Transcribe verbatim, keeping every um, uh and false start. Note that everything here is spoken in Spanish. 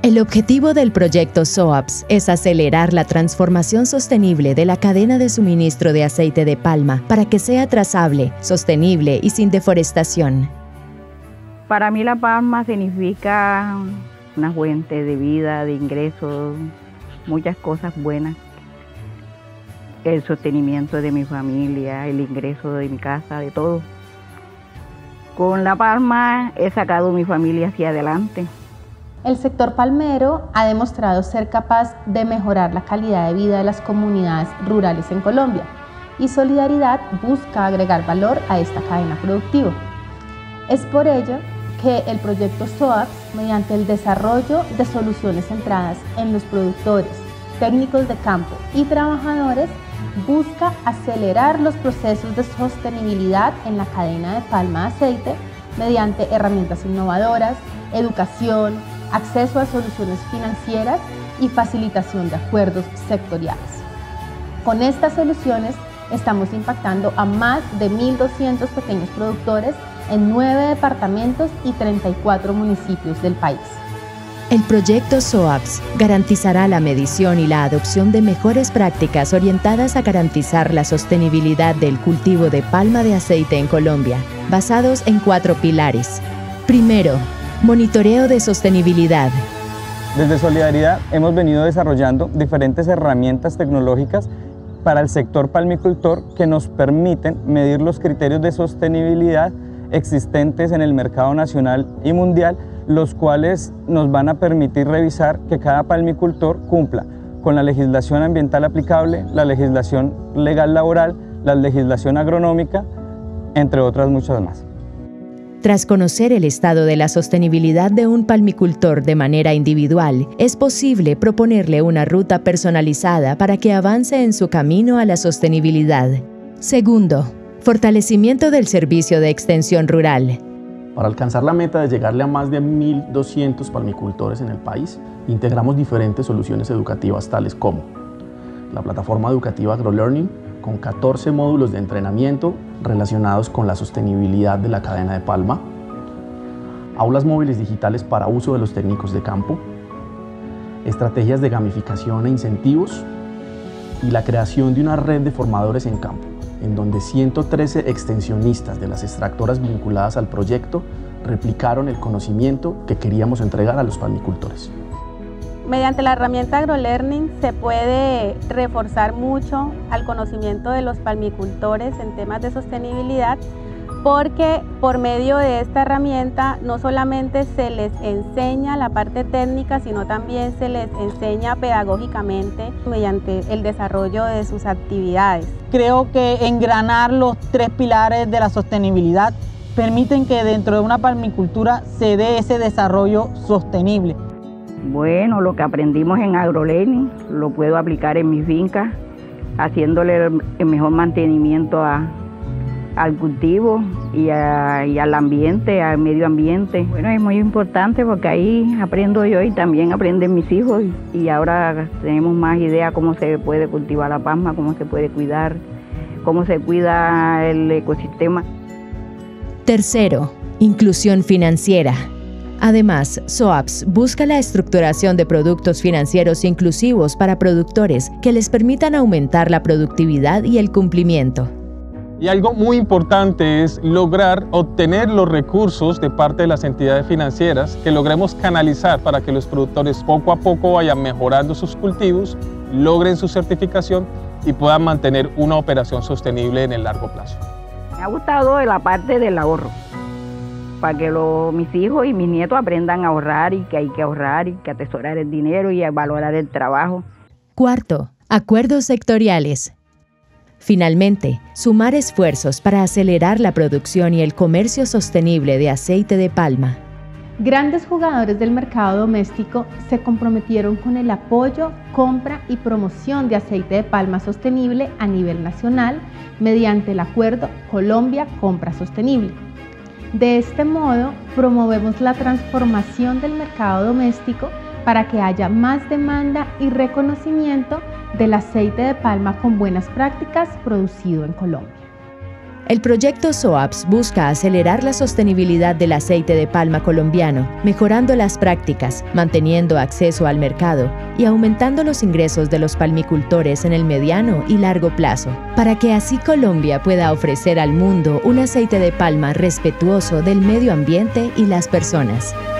El objetivo del proyecto SOAPS es acelerar la transformación sostenible de la cadena de suministro de aceite de palma para que sea trazable, sostenible y sin deforestación. Para mí la palma significa una fuente de vida, de ingresos, muchas cosas buenas. El sostenimiento de mi familia, el ingreso de mi casa, de todo. Con la palma he sacado a mi familia hacia adelante. El sector palmero ha demostrado ser capaz de mejorar la calidad de vida de las comunidades rurales en Colombia, y Solidaridad busca agregar valor a esta cadena productiva. Es por ello que el proyecto SOAPS, mediante el desarrollo de soluciones centradas en los productores, técnicos de campo y trabajadores, busca acelerar los procesos de sostenibilidad en la cadena de palma de aceite mediante herramientas innovadoras, educación, acceso a soluciones financieras y facilitación de acuerdos sectoriales. Con estas soluciones estamos impactando a más de mil doscientos pequeños productores en nueve departamentos y treinta y cuatro municipios del país. El proyecto SOAPS garantizará la medición y la adopción de mejores prácticas orientadas a garantizar la sostenibilidad del cultivo de palma de aceite en Colombia, basados en cuatro pilares. Primero, monitoreo de sostenibilidad. Desde Solidaridad hemos venido desarrollando diferentes herramientas tecnológicas para el sector palmicultor que nos permiten medir los criterios de sostenibilidad existentes en el mercado nacional y mundial, los cuales nos van a permitir revisar que cada palmicultor cumpla con la legislación ambiental aplicable, la legislación legal laboral, la legislación agronómica, entre otras muchas más. Tras conocer el estado de la sostenibilidad de un palmicultor de manera individual, es posible proponerle una ruta personalizada para que avance en su camino a la sostenibilidad. Segundo, fortalecimiento del servicio de extensión rural. Para alcanzar la meta de llegarle a más de mil doscientos palmicultores en el país, integramos diferentes soluciones educativas tales como la plataforma educativa AgroLearning, con catorce módulos de entrenamiento relacionados con la sostenibilidad de la cadena de palma, aulas móviles digitales para uso de los técnicos de campo, estrategias de gamificación e incentivos y la creación de una red de formadores en campo, en donde ciento trece extensionistas de las extractoras vinculadas al proyecto replicaron el conocimiento que queríamos entregar a los palmicultores. Mediante la herramienta AgroLearning se puede reforzar mucho al conocimiento de los palmicultores en temas de sostenibilidad, porque por medio de esta herramienta no solamente se les enseña la parte técnica, sino también se les enseña pedagógicamente mediante el desarrollo de sus actividades. Creo que engranar los tres pilares de la sostenibilidad permiten que dentro de una palmicultura se dé ese desarrollo sostenible. Bueno, lo que aprendimos en AgroLearning lo puedo aplicar en mi finca, haciéndole el mejor mantenimiento a, al cultivo y, a, y al ambiente, al medio ambiente. Bueno, es muy importante porque ahí aprendo yo y también aprenden mis hijos, y, y ahora tenemos más idea cómo se puede cultivar la palma, cómo se puede cuidar, cómo se cuida el ecosistema. Tercero, inclusión financiera. Además, SOAPS busca la estructuración de productos financieros inclusivos para productores que les permitan aumentar la productividad y el cumplimiento. Y algo muy importante es lograr obtener los recursos de parte de las entidades financieras, que logremos canalizar para que los productores poco a poco vayan mejorando sus cultivos, logren su certificación y puedan mantener una operación sostenible en el largo plazo. Me ha gustado la parte del ahorro, para que los, mis hijos y mis nietos aprendan a ahorrar, y que hay que ahorrar y que atesorar el dinero y a valorar el trabajo. Cuarto, acuerdos sectoriales. Finalmente, sumar esfuerzos para acelerar la producción y el comercio sostenible de aceite de palma. Grandes jugadores del mercado doméstico se comprometieron con el apoyo, compra y promoción de aceite de palma sostenible a nivel nacional mediante el acuerdo Colombia Compra Sostenible. De este modo, promovemos la transformación del mercado doméstico para que haya más demanda y reconocimiento del aceite de palma con buenas prácticas producido en Colombia. El proyecto SOAPS busca acelerar la sostenibilidad del aceite de palma colombiano, mejorando las prácticas, manteniendo acceso al mercado y aumentando los ingresos de los palmicultores en el mediano y largo plazo, para que así Colombia pueda ofrecer al mundo un aceite de palma respetuoso del medio ambiente y las personas.